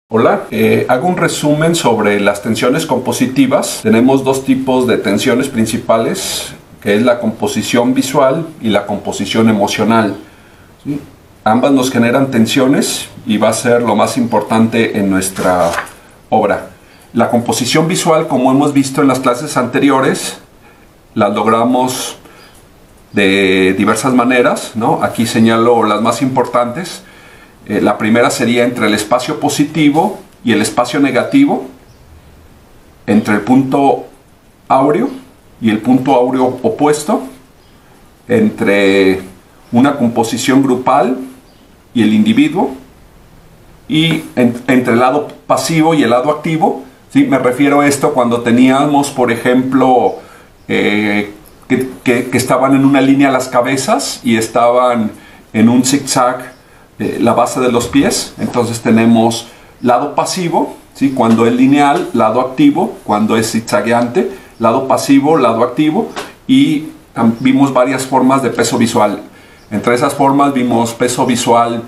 Hola, hago un resumen sobre las tensiones compositivas. Tenemos dos tipos de tensiones principales, que es la composición visual y la composición emocional. ¿Sí? Ambas nos generan tensiones y va a ser lo más importante en nuestra obra. La composición visual, como hemos visto en las clases anteriores, la logramos de diversas maneras, ¿no? Aquí señalo las más importantes. La primera sería entre el espacio positivo y el espacio negativo, entre el punto áureo y el punto áureo opuesto, entre una composición grupal y el individuo, y entre el lado pasivo y el lado activo. ¿Sí? Me refiero a esto cuando teníamos, por ejemplo, que estaban en una línea las cabezas y estaban en un zigzag la base de los pies. Entonces tenemos lado pasivo, ¿sí? Cuando es lineal, lado activo cuando es zigzagueante, lado pasivo, lado activo, y vimos varias formas de peso visual. Entre esas formas vimos peso visual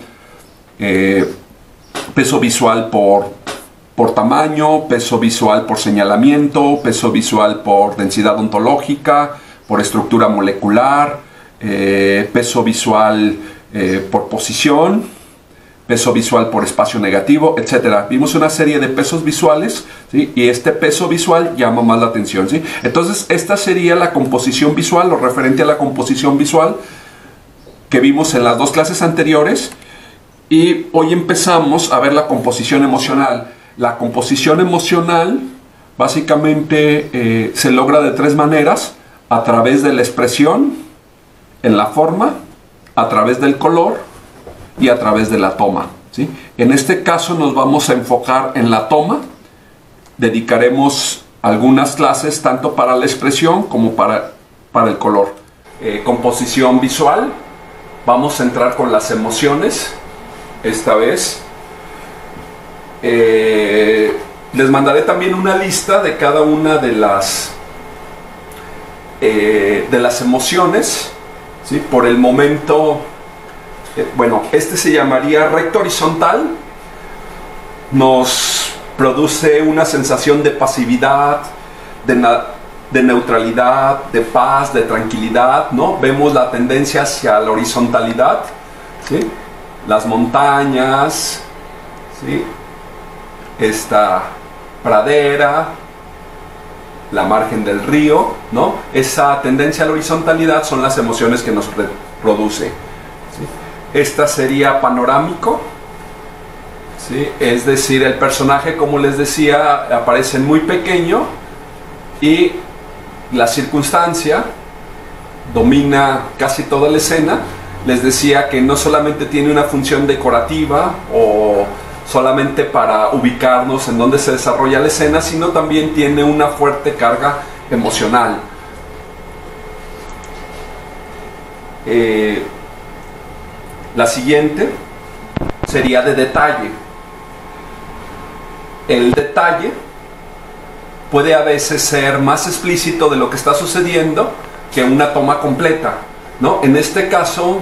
por tamaño, peso visual por señalamiento, peso visual por densidad ontológica, por estructura molecular, peso visual por posición, peso visual por espacio negativo, etc. Vimos una serie de pesos visuales, ¿sí? Y este peso visual llama más la atención, ¿sí? Entonces esta sería la composición visual, lo referente a la composición visual que vimos en las dos clases anteriores, y hoy empezamos a ver la composición emocional. La composición emocional básicamente se logra de tres maneras: a través de la expresión, en la forma, a través del color y a través de la toma, ¿sí? En este caso nos vamos a enfocar en la toma. Dedicaremos algunas clases tanto para la expresión como para el color. Composición visual. Vamos a entrar con las emociones esta vez. Les mandaré también una lista de cada una de las emociones. ¿Sí? Por el momento, bueno, este se llamaría recto horizontal. Nos produce una sensación de pasividad, de neutralidad, de paz, de tranquilidad, ¿no? Vemos la tendencia hacia la horizontalidad, ¿sí? Las montañas, ¿sí? Esta pradera, la margen del río, ¿no? Esa tendencia a la horizontalidad son las emociones que nos produce, ¿sí? Esta sería panorámico, ¿sí? Es decir, el personaje, como les decía, aparece muy pequeño y la circunstancia domina casi toda la escena. Les decía que no solamente tiene una función decorativa o solamente para ubicarnos en dónde se desarrolla la escena, sino también tiene una fuerte carga emocional. La siguiente sería de detalle. El detalle puede a veces ser más explícito de lo que está sucediendo que una toma completa, ¿no? En este caso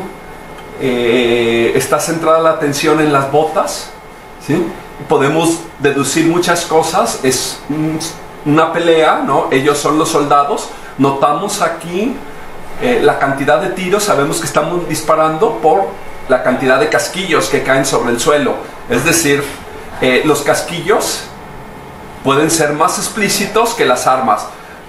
está centrada la atención en las botas, ¿sí? Podemos deducir muchas cosas. Es una pelea, ¿no? Ellos son los soldados. Notamos aquí la cantidad de tiros. Sabemos que estamos disparando por la cantidad de casquillos que caen sobre el suelo. Es decir, los casquillos pueden ser más explícitos que las armas.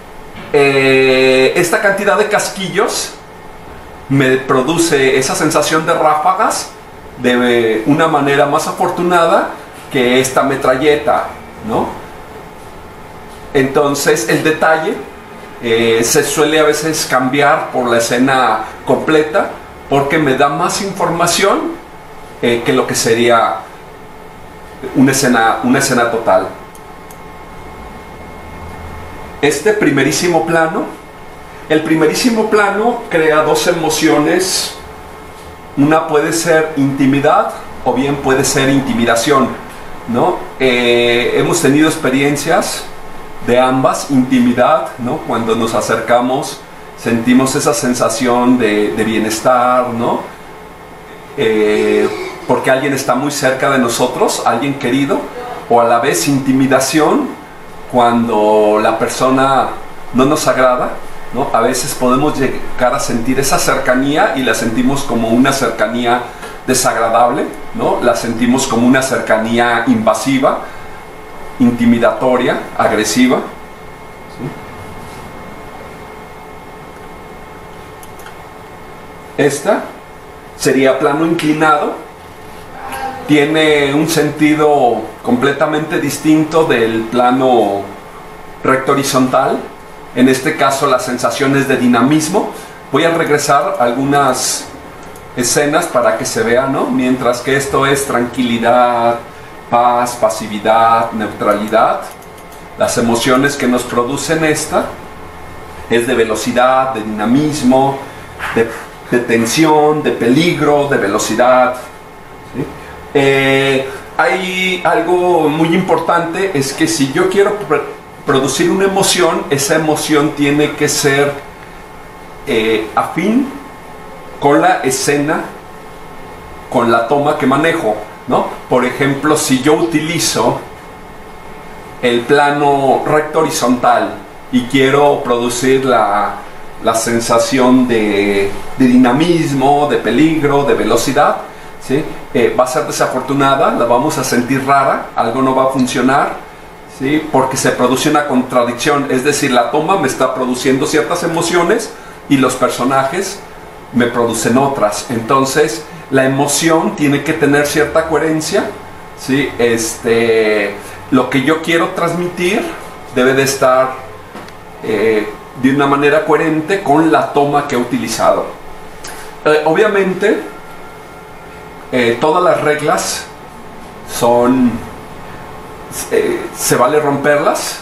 Esta cantidad de casquillos me produce esa sensación de ráfagas de una manera más afortunada que esta metralleta, ¿no? Entonces el detalle se suele a veces cambiar por la escena completa, porque me da más información que lo que sería una escena total. Este primerísimo plano, el primerísimo plano crea dos emociones. Una puede ser intimidad o bien puede ser intimidación, ¿no? Hemos tenido experiencias de ambas. Intimidad, ¿no? Cuando nos acercamos sentimos esa sensación de bienestar, ¿no? Porque alguien está muy cerca de nosotros, alguien querido. o a la vez intimidación cuando la persona no nos agrada, ¿no? A veces podemos llegar a sentir esa cercanía y la sentimos como una cercanía desagradable, ¿no? La sentimos como una cercanía invasiva, intimidatoria, agresiva. ¿Sí? Esta sería plano inclinado, tiene un sentido completamente distinto del plano recto horizontal. En este caso las sensaciones de dinamismo. Voy a regresar a algunas escenas para que se vea, ¿no? Mientras que esto es tranquilidad, paz, pasividad, neutralidad. Las emociones que nos producen esta es de velocidad, de dinamismo, de tensión, de peligro, de velocidad. ¿Sí? Hay algo muy importante, es que si yo quiero producir una emoción, esa emoción tiene que ser afín con la escena, con la toma que manejo, ¿no? Por ejemplo, si yo utilizo el plano recto horizontal y quiero producir la sensación de dinamismo, de peligro, de velocidad, ¿sí? Va a ser desafortunada, la vamos a sentir rara, algo no va a funcionar, ¿sí? Porque se produce una contradicción, es decir, la toma me está produciendo ciertas emociones y los personajes me producen otras. Entonces la emoción tiene que tener cierta coherencia, ¿sí? Lo que yo quiero transmitir debe de estar de una manera coherente con la toma que he utilizado. Obviamente todas las reglas son se vale romperlas,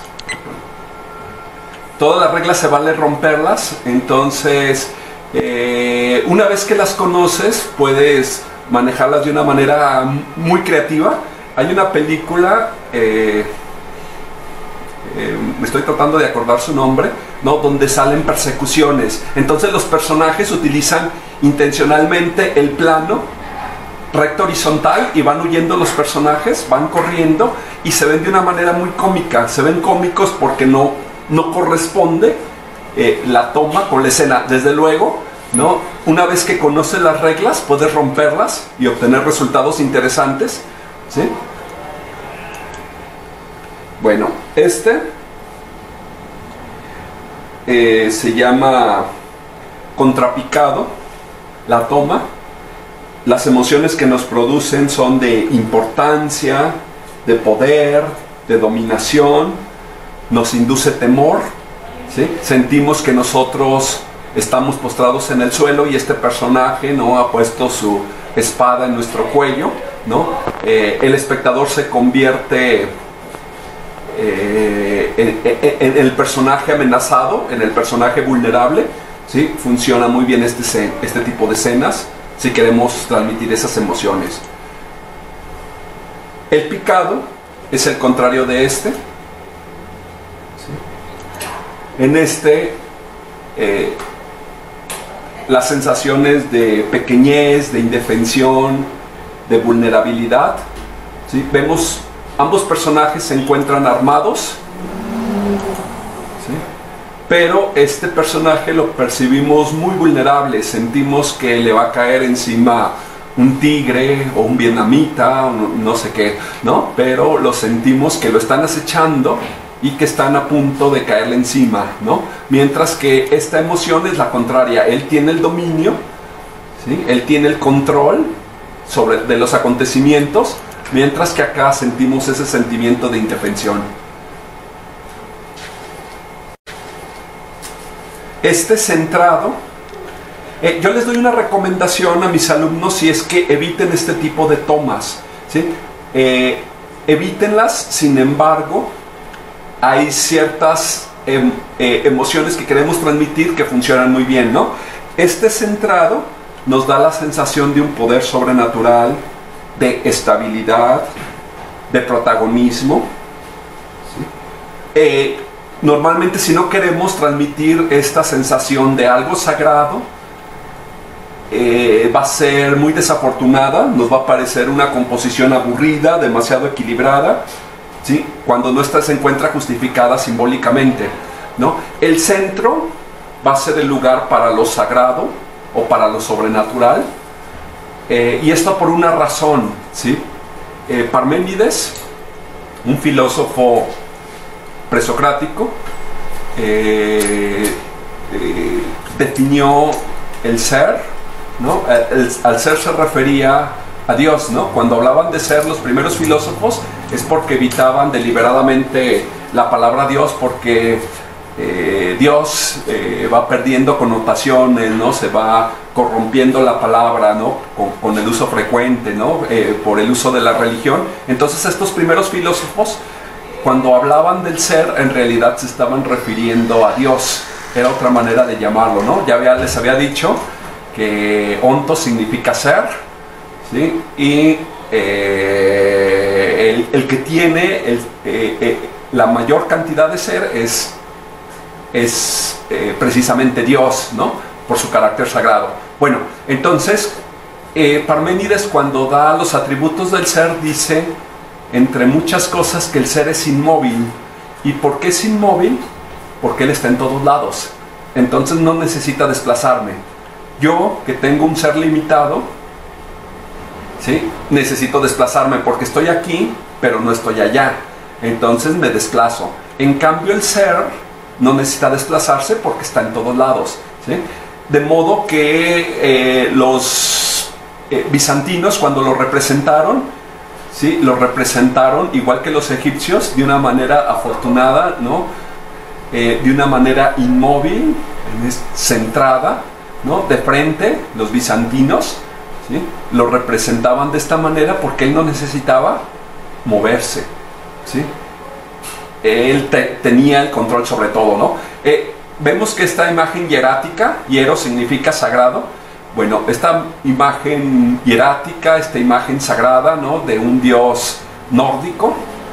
todas las reglas se vale romperlas. Entonces una vez que las conoces puedes manejarlas de una manera muy creativa. Hay una película, me estoy tratando de acordar su nombre, ¿no? Donde salen persecuciones. Entonces los personajes utilizan intencionalmente el plano recto horizontal y van huyendo los personajes, van corriendo y se ven de una manera muy cómica. Se ven cómicos porque no corresponde la toma con la escena. Desde luego, ¿no? Una vez que conoces las reglas, puedes romperlas y obtener resultados interesantes, ¿sí? Bueno, se llama contrapicado, la toma. Las emociones que nos producen son de importancia, de poder, de dominación, nos induce temor, ¿sí? Sentimos que nosotros estamos postrados en el suelo y este personaje, ¿no?, ha puesto su espada en nuestro cuello, ¿no? El espectador se convierte en el personaje amenazado, en el personaje vulnerable, ¿sí? Funciona muy bien este tipo de escenas si queremos transmitir esas emociones. El picado es el contrario de este, ¿sí? En las sensaciones de pequeñez, de indefensión, de vulnerabilidad, ¿sí? Vemos ambos personajes se encuentran armados, ¿sí? Pero este personaje lo percibimos muy vulnerable, sentimos que le va a caer encima un tigre o un vietnamita, o no sé qué, ¿no? Pero lo sentimos que lo están acechando y que están a punto de caerle encima, ¿no? Mientras que esta emoción es la contraria, él tiene el dominio, ¿sí? Él tiene el control de los acontecimientos, mientras que acá sentimos ese sentimiento de indefensión. Centrado, yo les doy una recomendación a mis alumnos, si es que eviten este tipo de tomas, ¿sí? Evítenlas. Sin embargo, hay ciertas emociones que queremos transmitir que funcionan muy bien, ¿no? Centrado nos da la sensación de un poder sobrenatural, de estabilidad, de protagonismo, ¿sí? Normalmente, si no queremos transmitir esta sensación de algo sagrado, va a ser muy desafortunada, nos va a parecer una composición aburrida, demasiado equilibrada, ¿sí? Cuando no se encuentra justificada simbólicamente, ¿no? El centro va a ser el lugar para lo sagrado o para lo sobrenatural, y esto por una razón, ¿sí? Parménides, un filósofo presocrático, definió el ser, ¿no? Al ser se refería a Dios, ¿no? Cuando hablaban de ser los primeros filósofos es porque evitaban deliberadamente la palabra Dios, porque Dios va perdiendo connotaciones, ¿no? Se va corrompiendo la palabra, ¿no? Con el uso frecuente, ¿no? Por el uso de la religión. Entonces estos primeros filósofos, cuando hablaban del ser, en realidad se estaban refiriendo a Dios. Era otra manera de llamarlo, ¿no? Les había dicho que onto significa ser, ¿sí? Y el que tiene la mayor cantidad de ser es precisamente Dios, ¿no? Por su carácter sagrado. Bueno, entonces Parménides, cuando da los atributos del ser, dice, entre muchas cosas, que el ser es inmóvil. ¿Y por qué es inmóvil? Porque él está en todos lados, entonces no necesita desplazarme. Yo, que tengo un ser limitado, ¿sí? Necesito desplazarme porque estoy aquí, pero no estoy allá, entonces me desplazo. En cambio el ser no necesita desplazarse porque está en todos lados, ¿sí? De modo que los bizantinos, cuando lo representaron, ¿sí? Lo representaron igual que los egipcios, de una manera afortunada, ¿no? De una manera inmóvil, centrada, ¿no? De frente. Los bizantinos, ¿sí? Lo representaban de esta manera porque él no necesitaba moverse, ¿sí? Él tenía el control sobre todo, ¿no? Vemos que esta imagen hierática, hiero significa sagrado. Bueno, esta imagen hierática, esta imagen sagrada, ¿no? De un dios nórdico,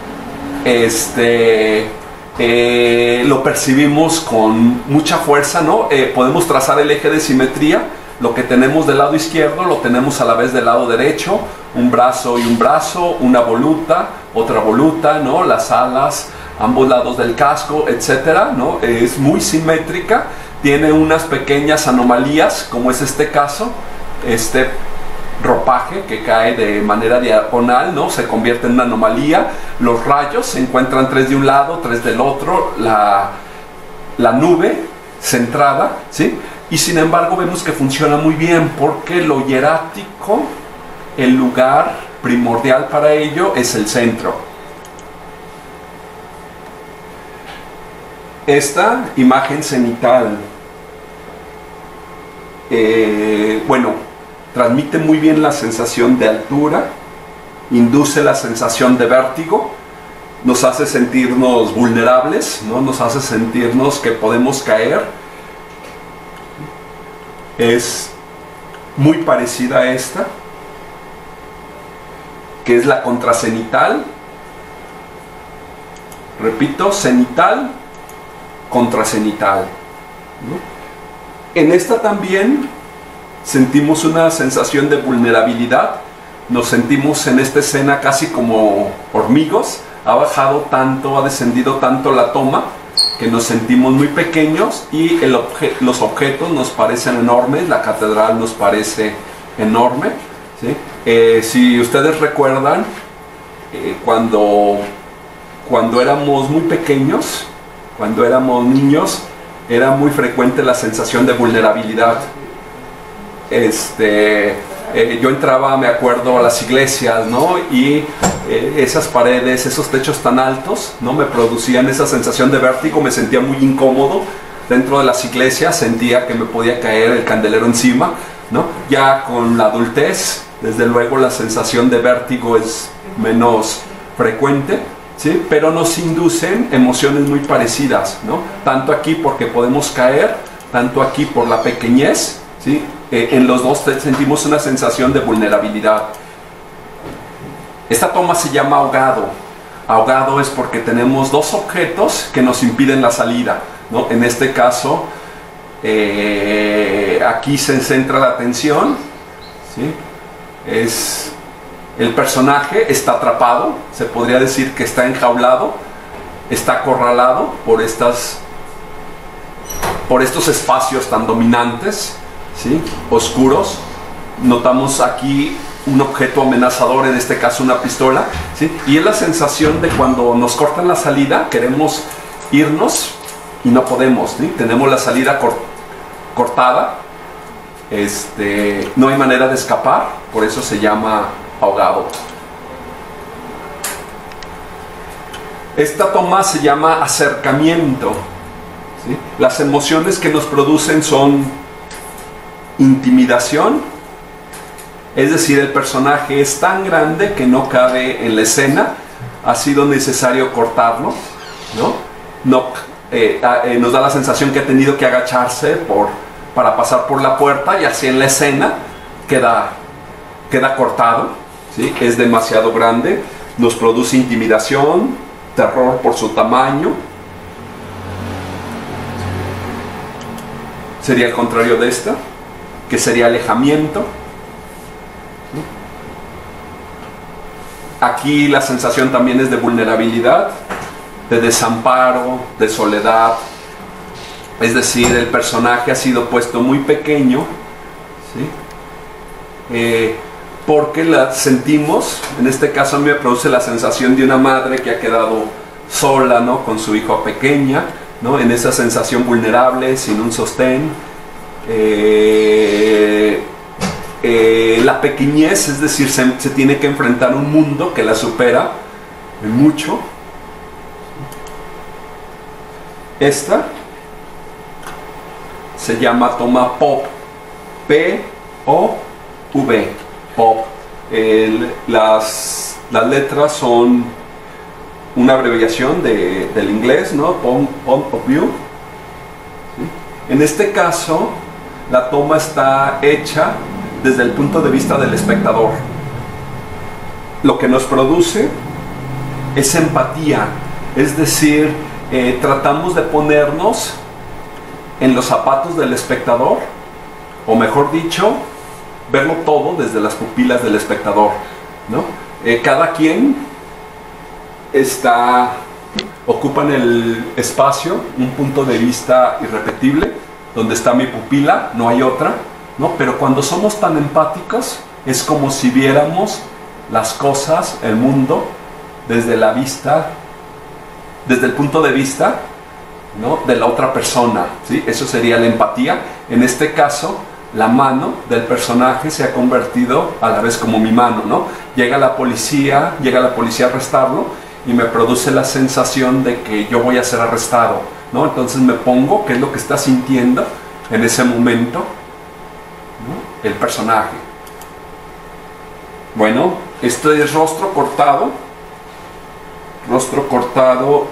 lo percibimos con mucha fuerza, ¿no? Podemos trazar el eje de simetría. Lo que tenemos del lado izquierdo lo tenemos a la vez del lado derecho, un brazo y un brazo, una voluta, otra voluta, ¿no? Las alas, ambos lados del casco, etcétera, ¿no? Es muy simétrica, tiene unas pequeñas anomalías, como es este caso, este ropaje que cae de manera diagonal, ¿no? Se convierte en una anomalía. Los rayos se encuentran 3 de un lado, 3 del otro, la nube centrada, ¿sí? Y sin embargo vemos que funciona muy bien, porque lo hierático, el lugar primordial para ello es el centro. Esta imagen cenital, bueno, transmite muy bien la sensación de altura, induce la sensación de vértigo, nos hace sentirnos vulnerables, ¿no? Nos hace sentirnos que podemos caer. Es muy parecida a esta, que es la contracenital. Repito, cenital, contracenital, ¿no? En esta también sentimos una sensación de vulnerabilidad. Nos sentimos en esta escena casi como hormigos. Ha bajado tanto, ha descendido tanto la toma, que nos sentimos muy pequeños y los objetos nos parecen enormes. La catedral nos parece enorme, ¿sí? Si ustedes recuerdan, cuando éramos muy pequeños, cuando éramos niños, era muy frecuente la sensación de vulnerabilidad. Yo entraba, me acuerdo, a las iglesias, ¿no? Y esas paredes, esos techos tan altos, ¿no? Me producían esa sensación de vértigo. Me sentía muy incómodo dentro de las iglesias, sentía que me podía caer el candelero encima, ¿no? Ya con la adultez, desde luego, la sensación de vértigo es menos frecuente, ¿sí? Pero nos inducen emociones muy parecidas, ¿no? Tanto aquí porque podemos caer, tanto aquí por la pequeñez, ¿sí? En los dos sentimos una sensación de vulnerabilidad. Esta toma se llama ahogado. Ahogado es porque tenemos dos objetos que nos impiden la salida, ¿no? En este caso, aquí se centra la atención, ¿sí? Es El personaje está atrapado, se podría decir que está enjaulado, está acorralado por estos espacios tan dominantes, ¿sí? Oscuros. Notamos aquí un objeto amenazador, en este caso una pistola, ¿sí? Y es la sensación de cuando nos cortan la salida, queremos irnos y no podemos, ¿sí? Tenemos la salida cortada, no hay manera de escapar, por eso se llama ahogado. Esta toma se llama acercamiento, ¿sí? Las emociones que nos producen son intimidación, es decir, el personaje es tan grande que no cabe en la escena, ha sido necesario cortarlo, ¿no? Nos da la sensación que ha tenido que agacharse para pasar por la puerta, y así en la escena queda cortado, ¿sí? Es demasiado grande, nos produce intimidación, terror por su tamaño. Sería el contrario de esta, que sería alejamiento. Aquí la sensación también es de vulnerabilidad, de desamparo, de soledad. Es decir, el personaje ha sido puesto muy pequeño, ¿sí? Porque la sentimos, en este caso a mí me produce la sensación de una madre que ha quedado sola, ¿no? Con su hijo pequeña, ¿no? En esa sensación vulnerable, sin un sostén. La pequeñez, es decir, se tiene que enfrentar a un mundo que la supera en mucho. Esta se llama toma pop, P-O-V, pop. Las letras son una abreviación del inglés, ¿no? Point of view. ¿Sí? En este caso, la toma está hecha desde el punto de vista del espectador. Lo que nos produce es empatía, es decir, tratamos de ponernos en los zapatos del espectador, o mejor dicho, verlo todo desde las pupilas del espectador, ¿no? Cada quien ocupa en el espacio un punto de vista irrepetible, donde está mi pupila, no hay otra, ¿no? Pero cuando somos tan empáticos, es como si viéramos las cosas, el mundo, desde el punto de vista, ¿no? De la otra persona, ¿sí? Eso sería la empatía. En este caso, la mano del personaje se ha convertido a la vez como mi mano, ¿no? Llega la policía a arrestarlo, y me produce la sensación de que yo voy a ser arrestado, ¿no? Entonces me pongo qué es lo que está sintiendo en ese momento, ¿no? El personaje. Bueno, esto es rostro cortado. Rostro cortado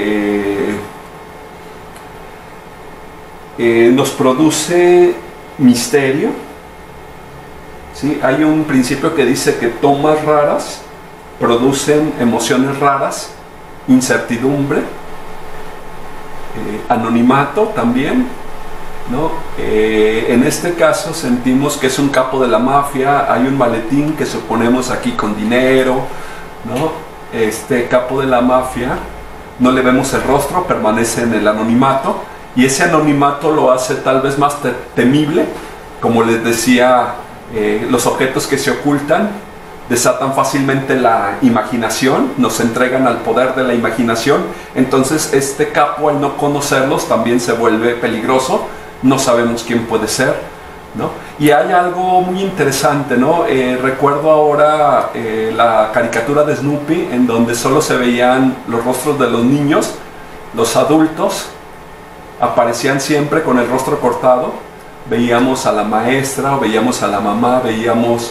nos produce misterio, ¿sí? Hay un principio que dice que tomas raras producen emociones raras, incertidumbre, anonimato también, ¿no? En este caso sentimos que es un capo de la mafia, hay un maletín que suponemos aquí con dinero, ¿no? Este capo de la mafia, no le vemos el rostro, permanece en el anonimato, y ese anonimato lo hace tal vez más temible. Como les decía, los objetos que se ocultan desatan fácilmente la imaginación, nos entregan al poder de la imaginación. Entonces este capo, al no conocerlos, también se vuelve peligroso, no sabemos quién puede ser, ¿no? Y hay algo muy interesante, ¿no? Recuerdo ahora la caricatura de Snoopy, en donde solo se veían los rostros de los niños. Los adultos aparecían siempre con el rostro cortado. Veíamos a la maestra, o veíamos a la mamá, veíamos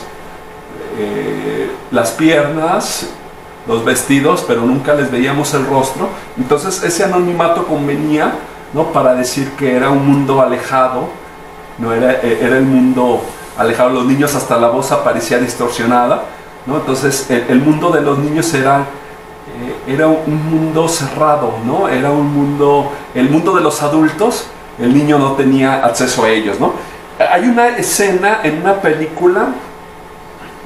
las piernas, los vestidos, pero nunca les veíamos el rostro. Entonces ese anonimato convenía, ¿no? Para decir que era un mundo alejado, no era el mundo alejado. Los niños, hasta la voz aparecía distorsionada, ¿no? Entonces el mundo de los niños era un mundo cerrado, ¿no? Era un mundo, el mundo de los adultos, el niño no tenía acceso a ellos, ¿no? Hay una escena en una película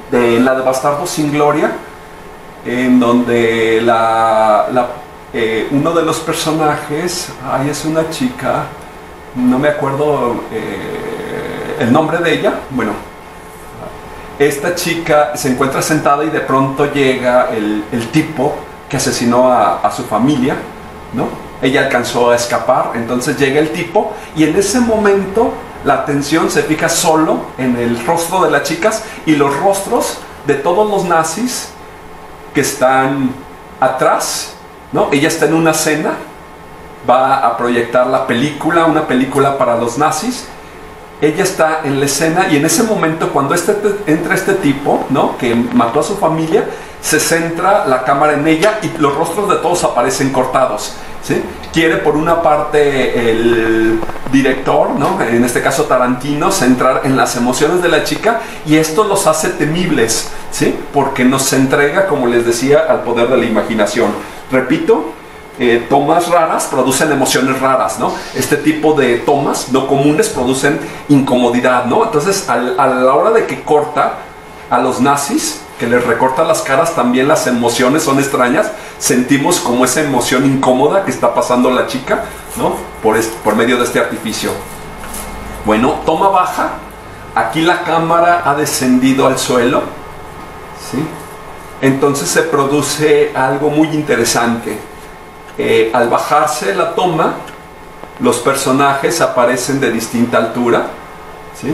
la de Bastardos sin Gloria, en donde uno de los personajes, es una chica, no me acuerdo el nombre de ella, bueno, esta chica se encuentra sentada y de pronto llega el tipo que asesinó a su familia, ¿no? Ella alcanzó a escapar, entonces llega el tipo y en ese momento la atención se fija solo en el rostro de las chicas y los rostros de todos los nazis que están atrás, ¿no? Ella está en una cena, va a proyectar la película, una película para los nazis. Ella está en la escena y en ese momento cuando entra este tipo, ¿no?, que mató a su familia, se centra la cámara en ella y los rostros de todos aparecen cortados, ¿sí? Quiere por una parte el director, ¿no?, en este caso Tarantino, centrar en las emociones de la chica y esto los hace temibles, ¿sí?, porque nos entrega, como les decía, al poder de la imaginación. Repito, tomas raras producen emociones raras, ¿no? Este tipo de tomas no comunes producen incomodidad, ¿no? Entonces, a la hora de que corta a los nazis, que les recorta las caras, también las emociones son extrañas. Sentimos como esa emoción incómoda que está pasando la chica, ¿no?, por medio de este artificio. Bueno, toma baja. Aquí la cámara ha descendido al suelo, ¿sí? Entonces se produce algo muy interesante. Al bajarse la toma, los personajes aparecen de distinta altura, ¿sí?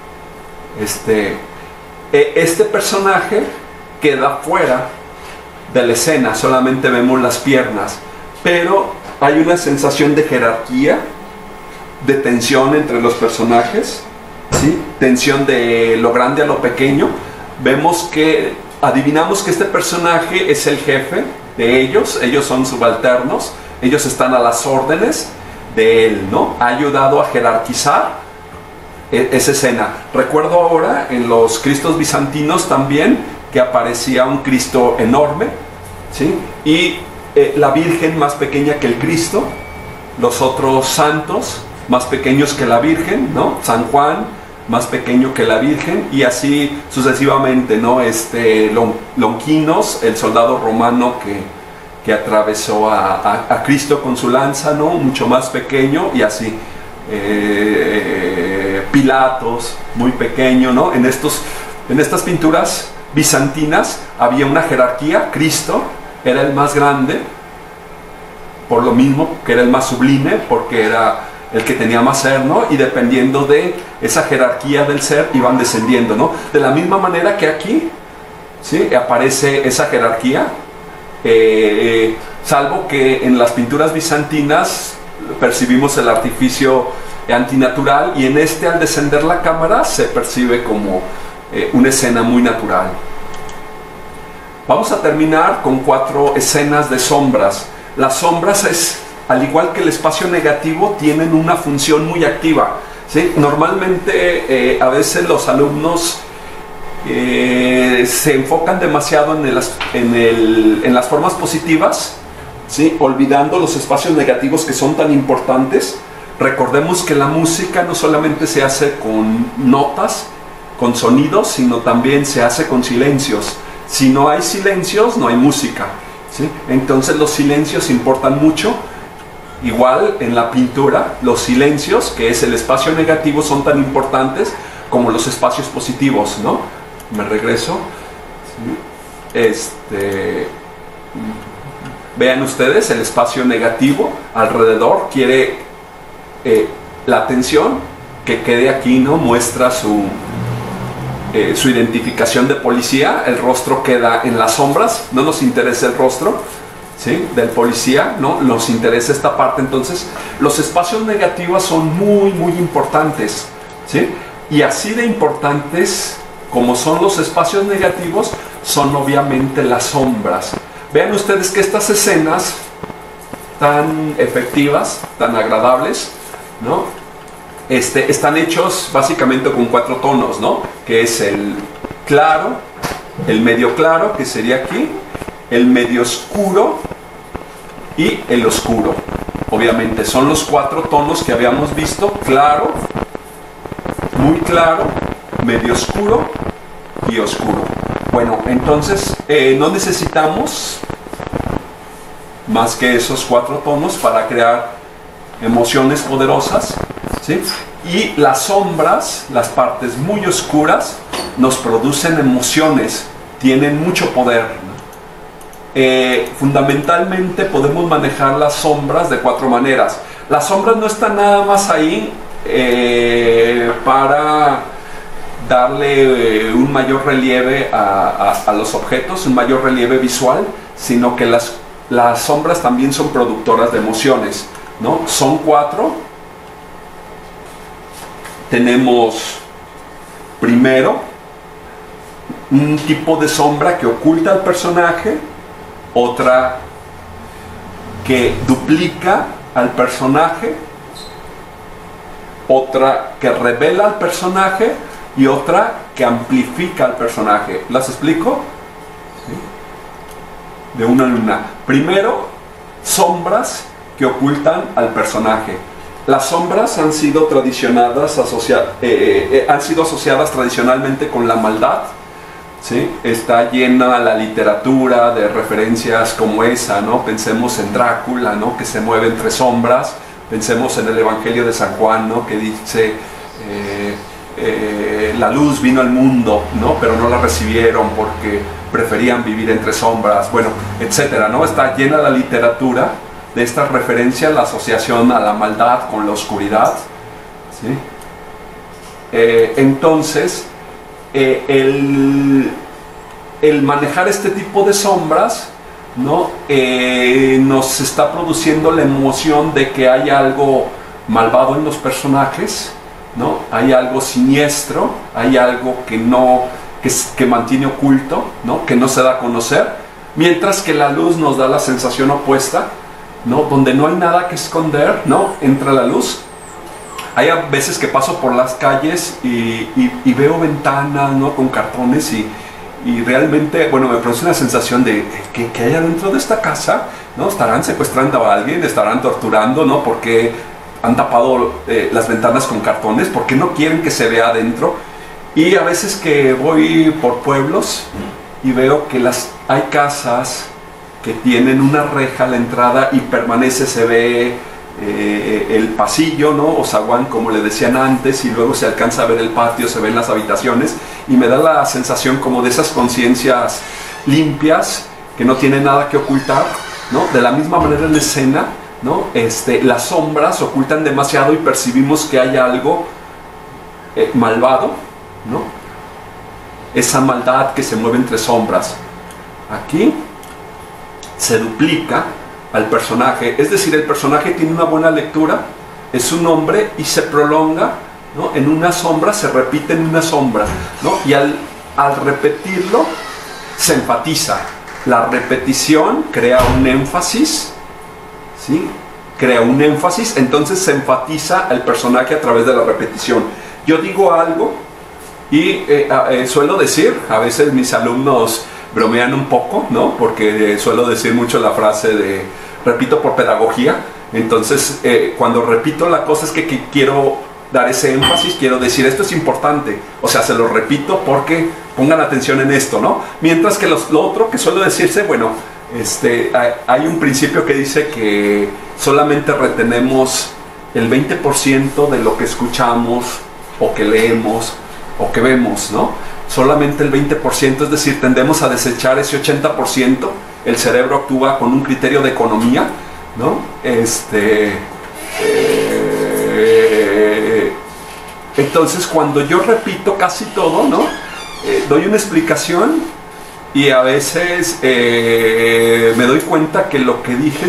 Este personaje queda fuera de la escena, solamente vemos las piernas, pero hay una sensación de jerarquía, de tensión entre los personajes, ¿sí? Tensión de lo grande a lo pequeño. Adivinamos que este personaje es el jefe de ellos son subalternos, ellos están a las órdenes de él, ¿no? Ha ayudado a jerarquizar esa escena. Recuerdo ahora en los Cristos bizantinos también que aparecía un Cristo enorme, ¿sí? Y la Virgen más pequeña que el Cristo, los otros santos más pequeños que la Virgen, ¿no? San Juan más pequeño que la Virgen y así sucesivamente, ¿no? Longinos, el soldado romano que atravesó a Cristo con su lanza, ¿no?, mucho más pequeño, y así Pilatos, muy pequeño, ¿no? En estas pinturas bizantinas había una jerarquía. Cristo era el más grande, por lo mismo que era el más sublime, porque era el que tenía más ser, ¿no? Y dependiendo de esa jerarquía del ser iban descendiendo, ¿no? De la misma manera que aquí, ¿sí?, aparece esa jerarquía, salvo que en las pinturas bizantinas percibimos el artificio antinatural y en al descender la cámara se percibe como una escena muy natural. Vamos a terminar con 4 escenas de sombras. Las sombras al igual que el espacio negativo, tienen una función muy activa, ¿sí? Normalmente, a veces los alumnos se enfocan demasiado en las formas positivas, ¿sí?, olvidando los espacios negativos que son tan importantes. Recordemos que la música no solamente se hace con notas, con sonidos, sino también se hace con silencios. Si no hay silencios, no hay música, ¿sí? Entonces los silencios importan mucho. Igual en la pintura, los silencios, que es el espacio negativo, son tan importantes como los espacios positivos, ¿no? Me regreso. Vean ustedes, el espacio negativo alrededor quiere la atención que quede aquí, ¿no? Muestra su identificación de policía. El rostro queda en las sombras, no nos interesa el rostro, ¿sí?, del policía, ¿no? Nos interesa esta parte. Entonces los espacios negativos son muy muy importantes, ¿sí? Y así de importantes como son los espacios negativos, son obviamente las sombras. Vean ustedes que estas escenas tan efectivas, tan agradables, ¿no?, están hechos básicamente con 4 tonos, ¿no?, que es el claro, el medio claro, que sería aquí, el medio oscuro y el oscuro. Obviamente son los 4 tonos que habíamos visto: claro, muy claro, medio oscuro y oscuro. Bueno, entonces no necesitamos más que esos 4 tonos para crear emociones poderosas, ¿sí? Y las sombras, las partes muy oscuras, nos producen emociones, tienen mucho poder, ¿no? Fundamentalmente podemos manejar las sombras de 4 maneras. Las sombras no están nada más ahí para darle un mayor relieve a los objetos, un mayor relieve visual, sino que las sombras también son productoras de emociones, ¿no? Son 4. Tenemos primero un tipo de sombra que oculta al personaje, otra que duplica al personaje, otra que revela al personaje y otra que amplifica al personaje. ¿Las explico? ¿Sí? De una en una. Primero, sombras que ocultan al personaje. Las sombras han sido asociadas tradicionalmente con la maldad, ¿sí? Está llena la literatura de referencias como esa, ¿no? Pensemos en Drácula, ¿no? Que se mueve entre sombras. Pensemos en el Evangelio de San Juan, ¿no? Que dice la luz vino al mundo, ¿no? Pero no la recibieron porque preferían vivir entre sombras, bueno, etcétera, ¿no? Está llena la literatura de estas referencias, la asociación a la maldad con la oscuridad, ¿sí? Entonces, el manejar este tipo de sombras, ¿no? Nos está produciendo la emoción de que hay algo malvado en los personajes, ¿no? Hay algo siniestro, hay algo que mantiene oculto, ¿no? Que no se da a conocer, mientras que la luz nos da la sensación opuesta, ¿no? Donde no hay nada que esconder, ¿no? Entra la luz. Hay a veces que paso por las calles y veo ventanas, ¿no? Con cartones y realmente, bueno, me produce una sensación de que hay adentro de esta casa, ¿no? Estarán secuestrando a alguien, estarán torturando, ¿no? Porque han tapado las ventanas con cartones, porque no quieren que se vea adentro. Y a veces que voy por pueblos y veo que hay casas que tienen una reja a la entrada y permanece, se ve el pasillo, ¿no? O zaguán, como le decían antes, y luego se alcanza a ver el patio, se ven las habitaciones, y me da la sensación como de esas conciencias limpias que no tienen nada que ocultar, ¿no? De la misma manera en la escena, ¿no? Las sombras ocultan demasiado y percibimos que hay algo malvado, ¿no? Esa maldad que se mueve entre sombras. Aquí se duplica al personaje, es decir, el personaje tiene una buena lectura, es un hombre y se prolonga, ¿no? En una sombra, se repite en una sombra, ¿no? Y al repetirlo se enfatiza. La repetición crea un énfasis, ¿sí? Crea un énfasis, entonces se enfatiza al personaje a través de la repetición. Yo digo algo y suelo decir, a veces mis alumnos bromean un poco, ¿no? Porque suelo decir mucho la frase de repito por pedagogía. Entonces, cuando repito la cosa es que quiero dar ese énfasis, quiero decir esto es importante, o sea, se lo repito porque pongan atención en esto, ¿no? Mientras que lo otro que suelo decirse, bueno, hay un principio que dice que solamente retenemos el 20% de lo que escuchamos o que leemos o que vemos, ¿no? Solamente el 20%, es decir, tendemos a desechar ese 80%. El cerebro actúa con un criterio de economía, ¿no? Entonces, cuando yo repito casi todo, ¿no? Doy una explicación y a veces me doy cuenta que lo que dije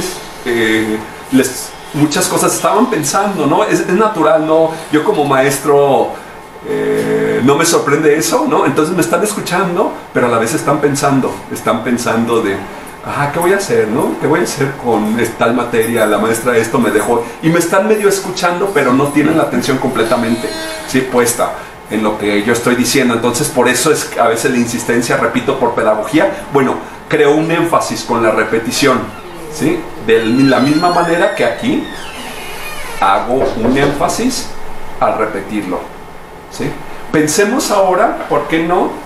muchas cosas estaban pensando, ¿no? Es natural, ¿no? Yo como maestro no me sorprende eso, ¿no? Entonces me están escuchando, pero a la vez están pensando de, ¿qué voy a hacer, no? ¿Qué voy a hacer con tal materia? La maestra esto me dejó, y me están medio escuchando, pero no tienen la atención completamente, ¿sí? Puesta en lo que yo estoy diciendo. Entonces por eso es a veces la insistencia, repito, por pedagogía. Bueno, creo un énfasis con la repetición, ¿sí? De la misma manera que aquí hago un énfasis al repetirlo, ¿sí? Pensemos ahora, ¿por qué no?,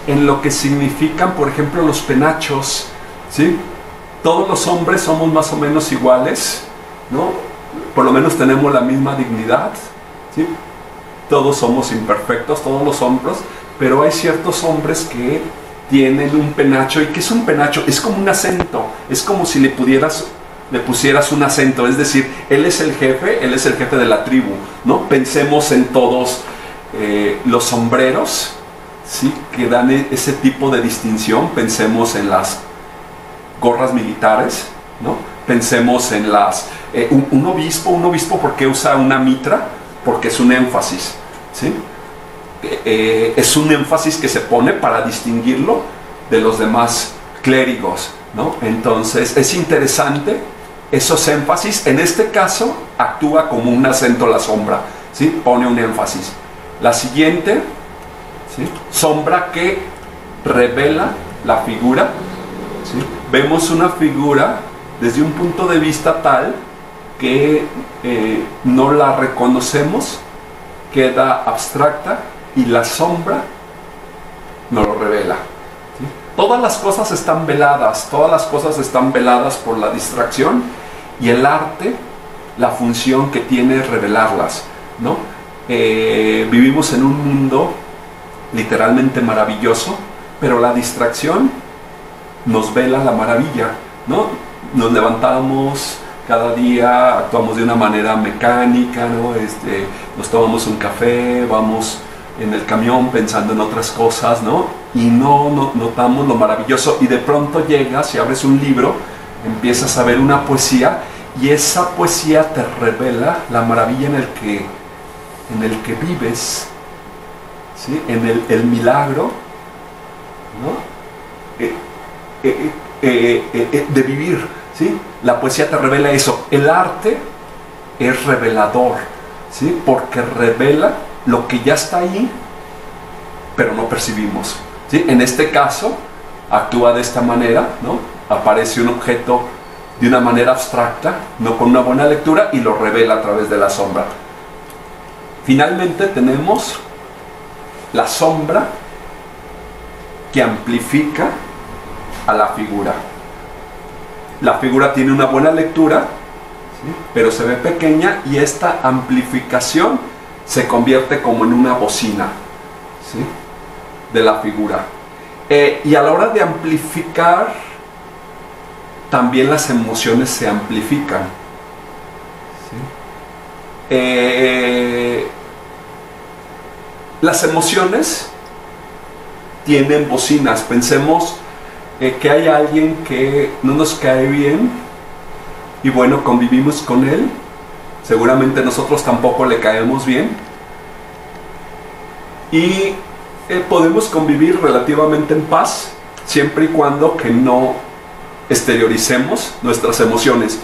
en lo que significan, por ejemplo, los penachos, ¿sí? Todos los hombres somos más o menos iguales, ¿no? Por lo menos tenemos la misma dignidad, ¿sí? Todos somos imperfectos, todos los hombres, pero hay ciertos hombres que tienen un penacho. ¿Y qué es un penacho? Es como un acento, es como si le pusieras un acento, es decir, él es el jefe de la tribu, ¿no? Pensemos en todos los sombreros, ¿sí? Que dan ese tipo de distinción. Pensemos en las gorras militares, ¿no? Pensemos en un obispo, ¿por qué usa una mitra? Porque es un énfasis, ¿sí? Es un énfasis que se pone para distinguirlo de los demás clérigos, ¿no? Entonces es interesante esos énfasis. En este caso actúa como un acento la sombra, ¿sí? Pone un énfasis. La siguiente, ¿sí? Sombra que revela la figura, ¿sí? Vemos una figura desde un punto de vista tal que no la reconocemos, queda abstracta y la sombra nos lo revela, ¿sí? Todas las cosas están veladas por la distracción, y el arte, la función que tiene es revelarlas, ¿no? Vivimos en un mundo literalmente maravilloso, pero la distracción nos vela la maravilla, ¿no? Nos levantamos cada día, actuamos de una manera mecánica, ¿no? Nos tomamos un café, vamos en el camión pensando en otras cosas, ¿no? Y no notamos lo maravilloso, y de pronto llegas y abres un libro, empiezas a ver una poesía, y esa poesía te revela la maravilla en el que vives, ¿sí? En el milagro, ¿no? De vivir, ¿sí? La poesía te revela eso. El arte es revelador, ¿sí? Porque revela lo que ya está ahí, pero no percibimos, ¿sí? En este caso actúa de esta manera, ¿no? Aparece un objeto de una manera abstracta, no con una buena lectura, y lo revela a través de la sombra. Finalmente tenemos la sombra que amplifica a la figura. La figura tiene una buena lectura, ¿sí? Pero se ve pequeña, y esta amplificación se convierte como en una bocina, ¿sí? De la figura. Y a la hora de amplificar, también las emociones se amplifican, ¿sí? Las emociones tienen bocinas. Pensemos que hay alguien que no nos cae bien, y bueno, convivimos con él, seguramente nosotros tampoco le caemos bien, y podemos convivir relativamente en paz, siempre y cuando que no exterioricemos nuestras emociones.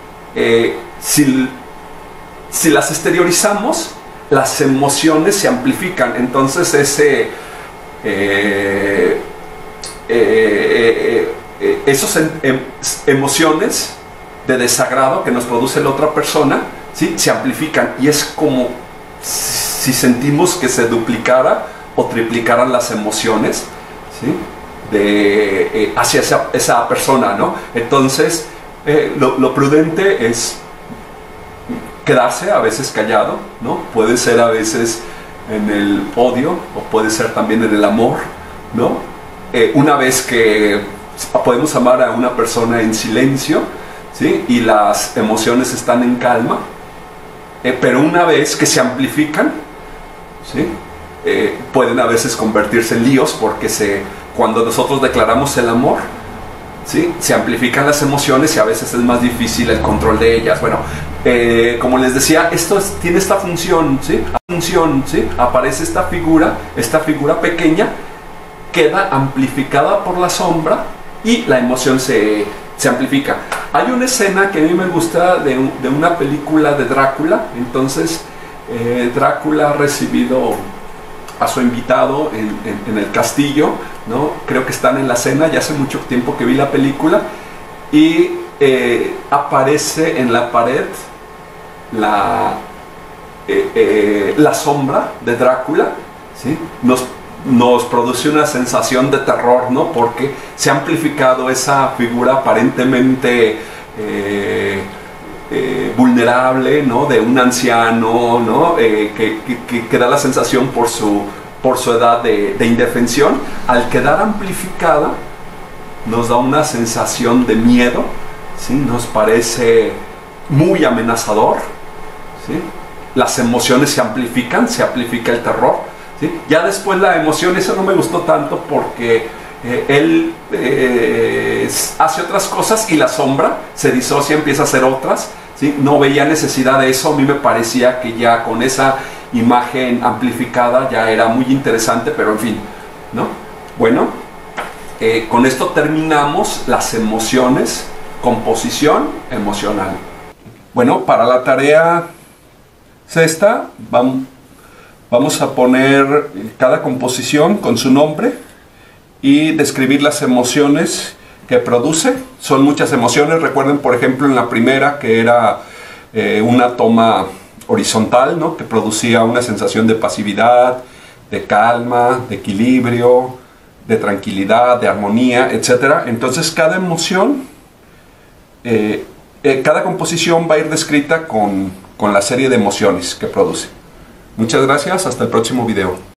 Si las exteriorizamos, las emociones se amplifican. Entonces esas emociones de desagrado que nos produce la otra persona, ¿sí? Se amplifican, y es como si sentimos que se duplicara o triplicaran las emociones, ¿sí? Hacia esa persona, ¿no? Entonces lo prudente es quedarse a veces callado, ¿no? Puede ser a veces en el odio, o puede ser también en el amor, ¿no? Una vez que podemos amar a una persona en silencio, ¿sí? Y las emociones están en calma, pero una vez que se amplifican, ¿sí? Pueden a veces convertirse en líos, porque cuando nosotros declaramos el amor, ¿sí? Se amplifican las emociones, y a veces es más difícil el control de ellas. Bueno, como les decía, tiene esta función, ¿sí? ¿Sí? Aparece esta figura pequeña, queda amplificada por la sombra, y la emoción se amplifica. Hay una escena que a mí me gusta de una película de Drácula. Entonces Drácula ha recibido a su invitado en el castillo, ¿no? Creo que están en la cena, ya hace mucho tiempo que vi la película, y aparece en la pared la sombra de Drácula, ¿sí? nos produce una sensación de terror, ¿no? Porque se ha amplificado esa figura aparentemente vulnerable, ¿no? De un anciano, ¿no? Que da la sensación por su edad de indefensión. Al quedar amplificada, nos da una sensación de miedo, ¿sí? Nos parece muy amenazador, ¿sí? Las emociones se amplifican, se amplifica el terror, ¿sí? Ya después la emoción, eso no me gustó tanto porque él hace otras cosas y la sombra se disocia, empieza a hacer otras, ¿sí? No veía necesidad de eso. A mí me parecía que ya con esa imagen amplificada ya era muy interesante, pero en fin, ¿no? Bueno, con esto terminamos las emociones, composición emocional. Bueno, para la tarea sexta vamos a poner cada composición con su nombre y describir las emociones que produce. Son muchas emociones. Recuerden, por ejemplo, en la primera, que era una toma horizontal, ¿no? Que producía una sensación de pasividad, de calma, de equilibrio, de tranquilidad, de armonía, etc. Entonces cada emoción, cada composición va a ir descrita con la serie de emociones que produce. Muchas gracias, hasta el próximo video.